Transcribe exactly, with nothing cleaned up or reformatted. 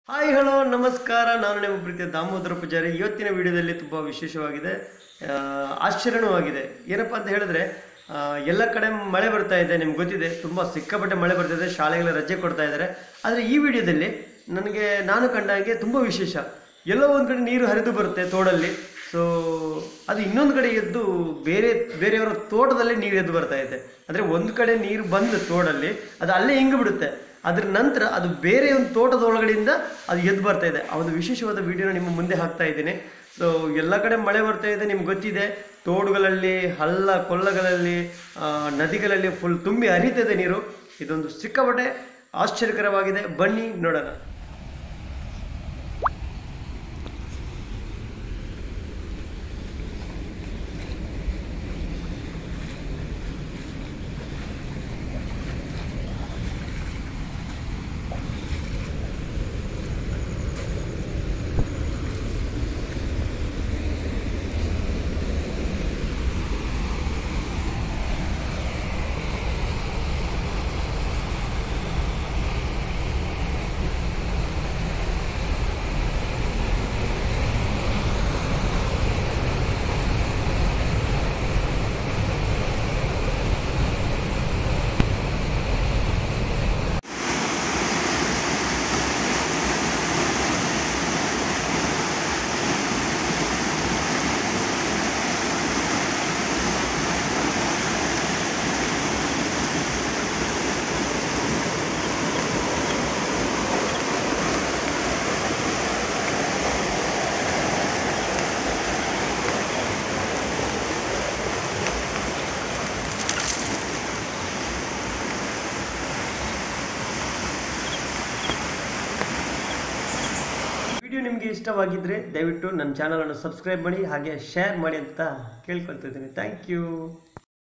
Hi hello ನಮಸ್ಕಾರ, ನಾನು ನಿಮ್ಮ ಪ್ರೀತಿಯ ದಾಮೋದರ ಪೂಜಾರಿ. ಇವತ್ತಿನ ವಿಡಿಯೋದಲ್ಲಿ ತುಂಬ ವಿಶೇಷವಾಗಿದೆ, ಆಶ್ಚರ್ಯನೂ ಆಗಿದೆ. ಏನಪ್ಪ ಅಂತ ಹೇಳಿದ್ರೆ, ಎಲ್ಲ ಕಡೆ ಮಳೆ ಬರ್ತಾ ಇದೆ, ನಿಮ್ಗೆ ಗೊತ್ತಿದೆ, ತುಂಬ ಸಿಕ್ಕಾಪಟ್ಟೆ ಮಳೆ ಬರ್ತಾಯಿದೆ, ಶಾಲೆಗಳ ರಜೆ ಕೊಡ್ತಾ ಇದ್ದಾರೆ. ಆದರೆ ಈ ವಿಡಿಯೋದಲ್ಲಿ ನನಗೆ ನಾನು ಕಂಡಾಗೆ ತುಂಬ ವಿಶೇಷ. ಎಲ್ಲೋ ಒಂದು ಕಡೆ ನೀರು ಹರಿದು ಬರುತ್ತೆ ತೋಡಲ್ಲಿ, ಸೊ ಅದು ಇನ್ನೊಂದು ಕಡೆ ಎದ್ದು ಬೇರೆ ಬೇರೆಯವರ ತೋಟದಲ್ಲಿ ನೀರು ಎದ್ದು ಬರ್ತಾ ಇದೆ. ಅಂದರೆ ಒಂದು ಕಡೆ ನೀರು ಬಂದು ತೋಡಲ್ಲಿ ಅದು ಅಲ್ಲೇ ಹಿಂಗೆ ಬಿಡುತ್ತೆ, ಅದರ ನಂತರ ಅದು ಬೇರೆ ಒಂದು ತೋಟದ ಒಳಗಡೆಯಿಂದ ಅದು ಎದ್ದು ಬರ್ತಾ ಇದೆ. ಆ ಒಂದು ವಿಶೇಷವಾದ ವಿಡಿಯೋನ ನಿಮ್ಮ ಮುಂದೆ ಹಾಕ್ತಾ ಇದ್ದೀನಿ. ಸೊ ಎಲ್ಲ ಕಡೆ ಮಳೆ ಬರ್ತಾ ಇದೆ, ನಿಮ್ಗೆ ಗೊತ್ತಿದೆ, ತೋಡುಗಳಲ್ಲಿ, ಹಳ್ಳ ಕೊಳ್ಳಗಳಲ್ಲಿ, ನದಿಗಳಲ್ಲಿ ಫುಲ್ ತುಂಬಿ ಹರಿತಿದೆ ನೀರು. ಇದೊಂದು ಸಿಕ್ಕಾಪಟ್ಟೆ ಆಶ್ಚರ್ಯಕರವಾಗಿದೆ. ಬನ್ನಿ ನೋಡೋಣ. ವಿಡಿಯೋ ನಿಮಗೆ ಇಷ್ಟವಾಗಿದ್ದರೆ ದಯವಿಟ್ಟು ನನ್ನ ಚಾನಲನ್ನು ಸಬ್ಸ್ಕ್ರೈಬ್ ಮಾಡಿ, ಹಾಗೆ ಶೇರ್ ಮಾಡಿ ಅಂತ ಕೇಳ್ಕೊಳ್ತಿದ್ದೀನಿ. Thank you.